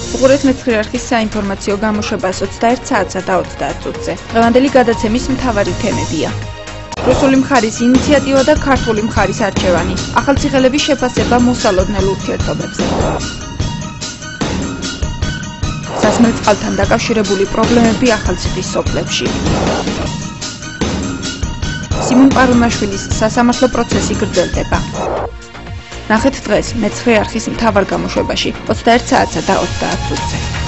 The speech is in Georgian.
უყურეთ მეცხრე არხის საინფორმაციო გამოშვებას 21 საათსა და 30 წუთზე. დღევანდელი გადაცემის მთავარი თემებია. რუსული მხარის ინიციატივა და ქართული მხარის არჩევანი. ახალციხელების შეფასება მოსალოდნელ ურთიერთობებზე. სასმელ წყალთან დაკავშირებული პრობლემები ახალციხის სოფლებში. სიმონ პარუნაშვილის სასამართლო პროცესი გრძელდება. ნახეთ დღეს მეცხრე არხის მთავარ გამოშვებაში 21 საათსა და 30 წუთზე.